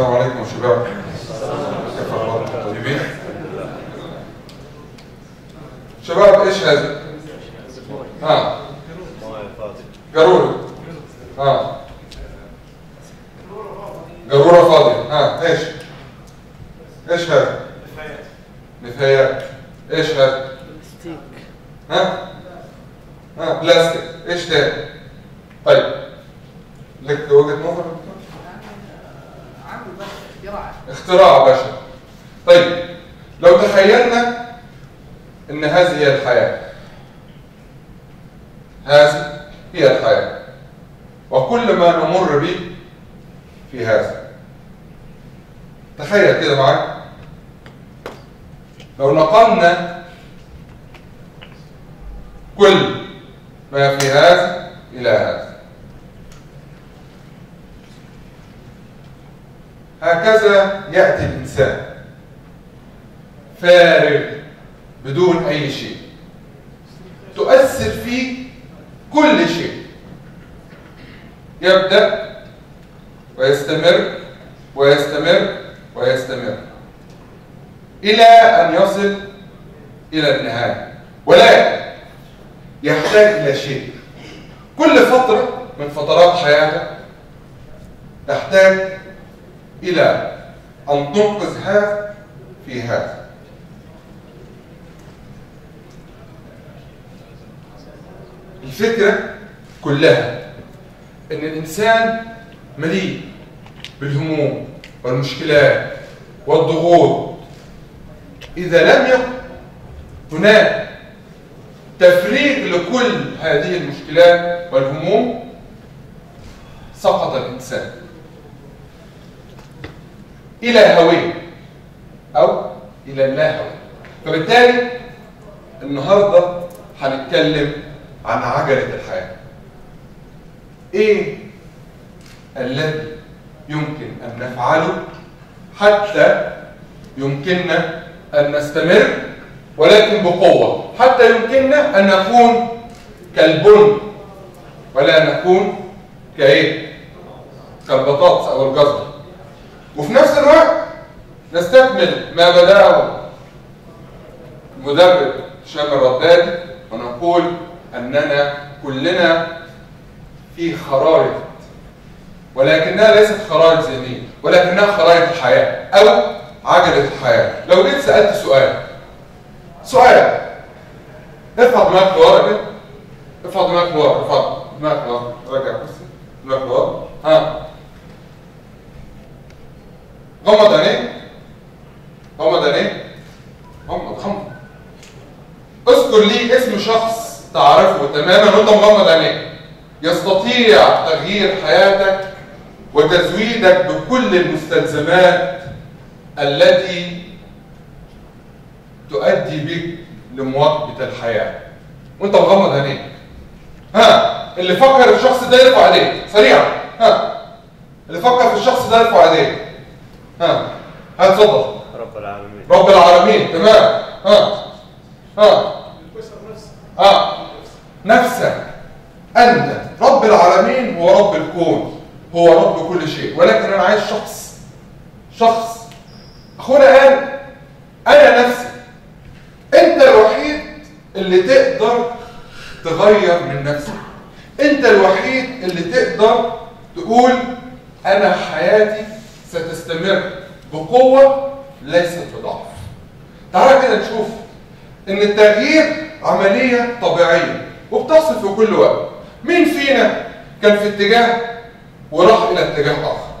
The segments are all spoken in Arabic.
السلام عليكم يا شباب. كيف اخباركم؟ طيبين؟ شباب ايش هذا؟ قارورة. قارورة فاضية. ايش هذا؟ نفايات. ايش هذا؟ بلاستيك. بلاستيك. ايش ده؟ طيب لك وجهة نظر؟ اختراع بشر. طيب لو تخيلنا ان هذه هي الحياة، هذه هي الحياة وكل ما نمر به في هذا، تخيل كده معاك لو نقلنا كل ما في هذا إلى هذا، هكذا يأتي الإنسان فارغ بدون أي شيء، تؤثر فيه كل شيء، يبدأ ويستمر ويستمر ويستمر إلى أن يصل إلى النهاية، ولكن يحتاج إلى شيء. كل فترة من فترات حياته تحتاج إلى أن تنقذ هذا في هذا. الفكرة كلها إن الإنسان مليء بالهموم والمشكلات والضغوط. إذا لم يكن هناك تفريغ لكل هذه المشكلات والهموم سقط الإنسان إلى هويه أو إلى اللاهوية. فبالتالي النهاردة هنتكلم عن عجلة الحياة. إيه الذي يمكن أن نفعله حتى يمكننا أن نستمر ولكن بقوة، حتى يمكننا أن نكون كالبن ولا نكون كالبطاطس أو الجزر، وفي نفس الوقت نستكمل ما بدأه المدرب هشام الردادي ونقول أننا كلنا في خرائط، ولكنها ليست خرائط ذهنية، ولكنها خرائط الحياة أو عجلة الحياة. لو جيت سألت سؤال ارفع دماغك لورا كده، ارفع دماغك لورا، ارفع دماغك لورا، راجع بس دماغك لورا. غمض عينيك، غمض عينيك، غمض. اذكر لي اسم شخص تعرفه تماما وانت مغمض عينيك يستطيع تغيير حياتك وتزويدك بكل المستلزمات التي تؤدي بك لمواكبة الحياة وانت مغمض عينيك. اللي فكر في الشخص ده يرفع عليه سريعا. اللي فكر في الشخص ده يرفع عليه. اتفضل. رب العالمين. رب العالمين. تمام. نفسك. أنت رب العالمين هو رب الكون، هو رب كل شيء، ولكن أنا عايز شخص. أخونا قال أنا نفسي. أنت الوحيد اللي تقدر تغير من نفسك، أنت الوحيد اللي تقدر تقول أنا حياتي ستستمر بقوة ليست بضعف. تعالى كده نشوف إن التغيير عملية طبيعية وبتحصل في كل وقت. مين فينا كان في اتجاه وراح إلى اتجاه آخر؟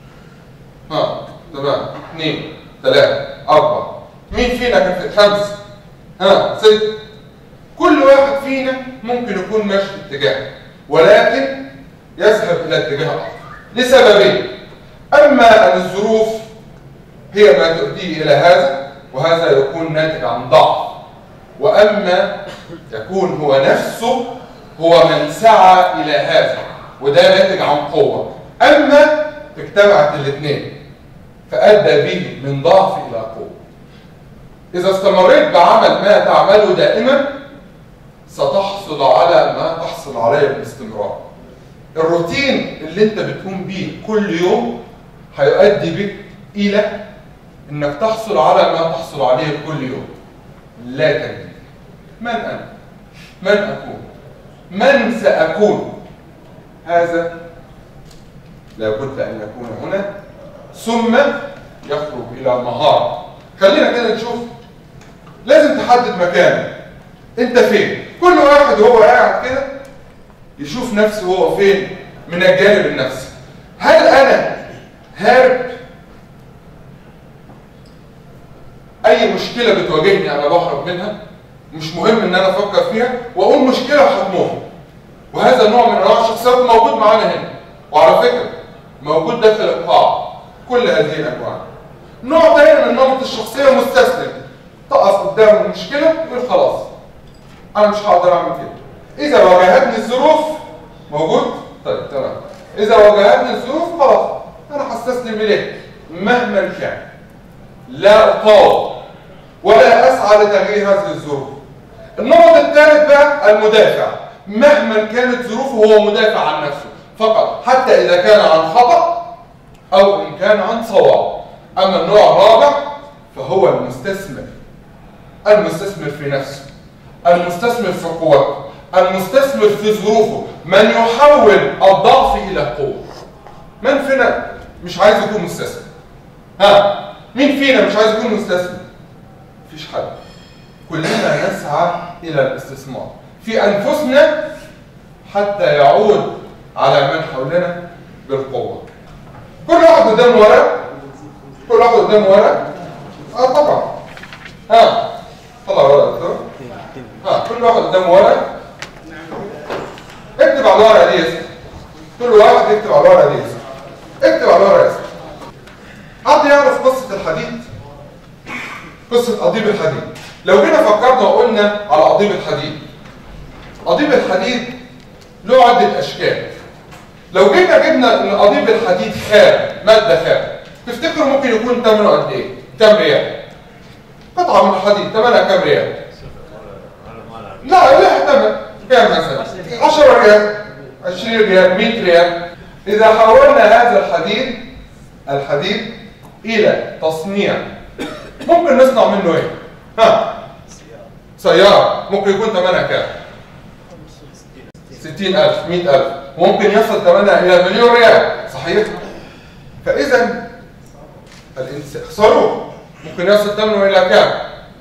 تمام. 2 3 4. مين فينا كان في 5 6؟ كل واحد فينا ممكن يكون ماشي في اتجاه ولكن يذهب إلى اتجاه آخر لسببين: أما أن الظروف هي ما تؤديه إلى هذا وهذا يكون ناتج عن ضعف، وأما يكون هو نفسه هو من سعى إلى هذا وده ناتج عن قوة. أما اجتمعت الاثنين فأدى به من ضعف إلى قوة. إذا استمريت بعمل ما تعمله دائما ستحصل على ما تحصل عليه باستمرار. الروتين اللي انت بتقوم بيه كل يوم هيؤدي بك إلى إنك تحصل على ما تحصل عليه كل يوم. لا تجد. من أنا؟ من أكون؟ من سأكون؟ هذا لابد أن يكون هنا، ثم يخرج إلى المهارة. خلينا كده نشوف. لازم تحدد مكانك. أنت فين؟ كل واحد وهو قاعد كده يشوف نفسه هو فين من الجانب النفسي. هل أنا هارب؟ أي مشكلة بتواجهني أنا بهرب منها، مش مهم إن أنا أفكر فيها وأقول مشكلة وهتمر. وهذا النوع من أنواع الشخصيات موجود معانا هنا، وعلى فكرة موجود داخل القاعة كل هذه الأنواع. نوع تاني من نمط الشخصية مستسلم، تقف قدام المشكلة يقول خلاص أنا مش هقدر أعمل كده. إذا واجهتني الظروف موجود؟ طيب تمام. إذا واجهتني الظروف خلاص أنا هستسلم إليه مهما كان. لا أقاوم ولا أسعى لتغيير هذه الظروف. النمط الثالث بقى المدافع. مهما كانت ظروفه هو مدافع عن نفسه فقط، حتى إذا كان عن خطأ أو إن كان عن صواب. أما النوع الرابع فهو المستثمر. المستثمر في نفسه، المستثمر في قوته، المستثمر في ظروفه، من يحول الضعف إلى قوة. من فينا مش عايز يكون مستثمر؟ ها؟ مين فينا مش عايز يكون مستثمر؟ مفيش حد. كلنا نسعى إلى الاستثمار في أنفسنا حتى يعود على من حولنا بالقوة. كل واحد قدامه ورق. كل واحد قدامه ورق. طبعا. طلع ورق يا دكتور. كل واحد قدامه ورق. اكتب على الورقة دي اسمك. كل واحد يكتب على الورقة دي اسمك. اكتب على الورقة اسمك. حد يعرف قصة الحديد؟ قصة قضيب الحديد. لو جينا فكرنا وقلنا على قضيب الحديد، قضيب الحديد له عدة أشكال. لو جينا جبنا إن قضيب الحديد خام، مادة خام، تفتكروا ممكن يكون ثمنه قد إيه؟ كام ريال؟ قطعة من الحديد ثمنها كام ريال؟ لا لها ثمن كام مثلا؟ 10 ريال، 20 ريال، 100 ريال. إذا حولنا هذا الحديد إلى تصنيع، ممكن نصنع منه إيه؟ سيارة ممكن يكون ثمنها كام؟ 60,000 100,000. ممكن يصل ثمنها إلى مليون ريال، صحيح؟ فإذا الإنسان صاروخ ممكن يصل ثمنه إلى كام؟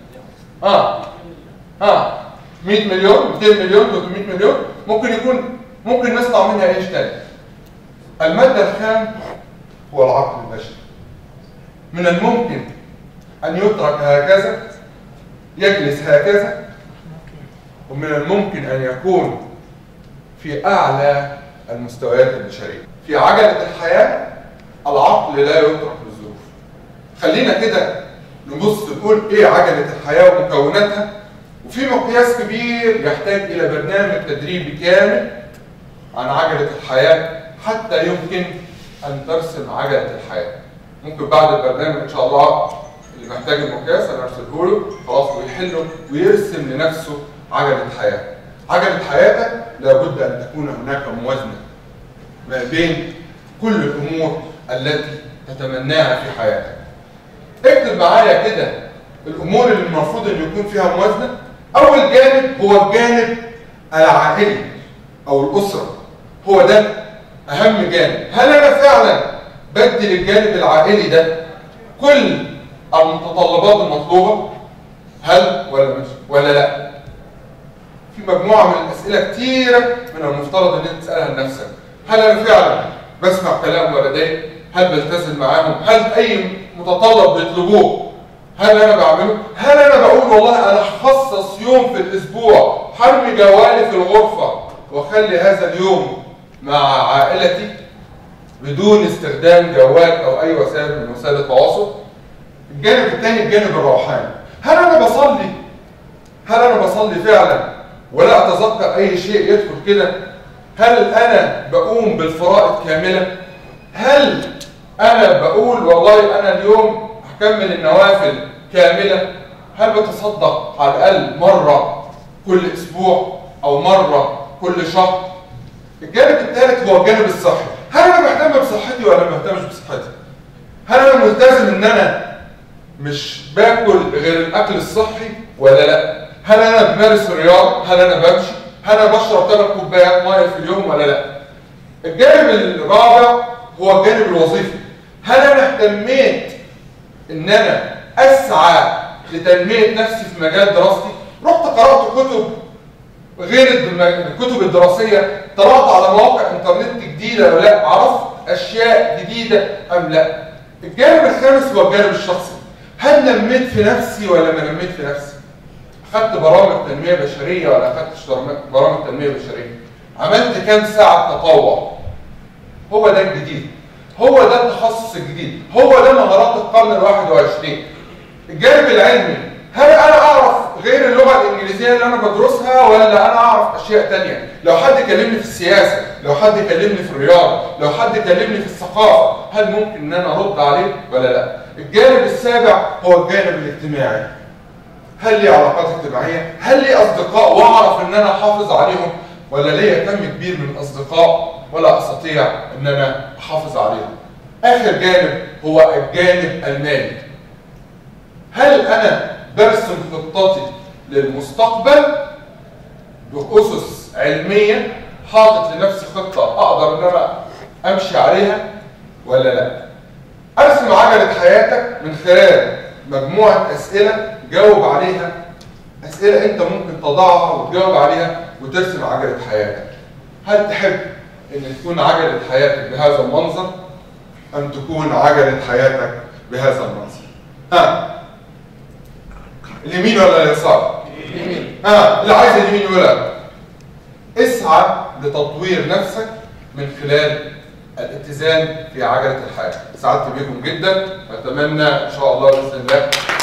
100 مليون، 200 مليون، 300 مليون. ممكن نصنع منها إيش تاني؟ المادة الخام هو العقل البشري. من الممكن أن يترك هكذا، يجلس هكذا، ومن الممكن أن يكون في أعلى المستويات البشرية. في عجلة الحياة العقل لا يترك للظروف. خلينا كده نبص نقول إيه عجلة الحياة ومكوناتها، وفي مقياس كبير يحتاج إلى برنامج تدريبي كامل عن عجلة الحياة حتى يمكن أن ترسم عجلة الحياة. ممكن بعد البرنامج إن شاء الله اللي محتاج المقياس أنا أرسله له خلاص ويحله ويرسم لنفسه عجلة حياة. عجلة حياتك لابد أن تكون هناك موازنة ما بين كل الأمور التي تتمناها في حياتك. اكتب معايا كده الأمور اللي المفروض أن يكون فيها موازنة. أول جانب هو الجانب العائلي أو الأسرة، هو ده أهم جانب. هل أنا فعلا بدي للجانب العائلي ده كل المتطلبات المطلوبة؟ هل ولا لا؟ في مجموعة من الأسئلة كتيرة من المفترض أن أنت تسألها لنفسك. هل أنا فعلا بسمع كلام والدي؟ هل بلتزم معاهم؟ هل أي متطلب بيطلبوه هل أنا بعمله؟ هل أنا بقول والله أنا هخصص يوم في الأسبوع حرمي جوالي في الغرفة وأخلي هذا اليوم مع عائلتي بدون استخدام جوال أو أي وسائل من وسائل التواصل؟ الجانب الثاني الجانب الروحاني. هل أنا بصلي فعلا ولا أتذكر أي شيء يدخل كده؟ هل أنا بقوم بالفرائض كاملة؟ هل أنا بقول والله أنا اليوم هكمل النوافل كاملة؟ هل بتصدق على الأقل مرة كل أسبوع أو مرة كل شهر؟ الجانب الثالث هو الجانب الصحي. هل أنا بهتم بصحتي ولا ما بهتمش بصحتي؟ هل انا ملتزم ان انا مش باكل غير الاكل الصحي ولا لا؟ هل انا بمارس الرياضه؟ هل انا بمشي؟ هل انا بشرب 3 كوبايات ميه في اليوم ولا لا؟ الجانب الرابع هو الجانب الوظيفي. هل انا اهتميت ان انا اسعى لتنميه نفسي في مجال دراستي؟ رحت قرات كتب غير الكتب الدراسيه، طلعت على مواقع انترنت جديده ولا لا؟ عرفت اشياء جديده ام لا؟ الجانب الخامس هو الجانب الشخصي. هل نميت في نفسي ولا ما نميت في نفسي؟ اخدت برامج تنميه بشريه ولا اخدتش برامج تنميه بشريه؟ عملت كام ساعه تطوع؟ هو ده الجديد، هو ده التخصص الجديد، هو ده مهارات القرن ال21. الجانب العلمي، هل انا اعرف غير اللغه الانجليزيه اللي انا بدرسها ولا انا اعرف اشياء ثانيه؟ لو حد كلمني في السياسه، لو حد كلمني في الرياضه، لو حد كلمني في الثقافه، هل ممكن ان انا ارد عليه ولا لا؟ الجانب السابع هو الجانب الاجتماعي. هل لي علاقات اجتماعيه؟ هل لي اصدقاء واعرف ان انا احافظ عليهم، ولا ليا كم كبير من الاصدقاء ولا استطيع ان انا احافظ عليهم؟ اخر جانب هو الجانب المالي. هل انا برسم خطتي للمستقبل باسس علميه، حاطط لنفسي خطه اقدر ان انا امشي عليها ولا لا؟ ارسم عجله حياتك من خلال مجموعه اسئله جاوب عليها، اسئله انت ممكن تضعها وتجاوب عليها وترسم عجله حياتك. هل تحب ان تكون عجله حياتك بهذا المنظر ام تكون عجله حياتك بهذا المنظر؟ اليمين ولا اليسار؟ اليمين. اللي عايز اليمين يقولها. اسعى لتطوير نفسك من خلال الاتزان في عجله الحياه. سعدت بكم جدا، اتمنى ان شاء الله باذن الله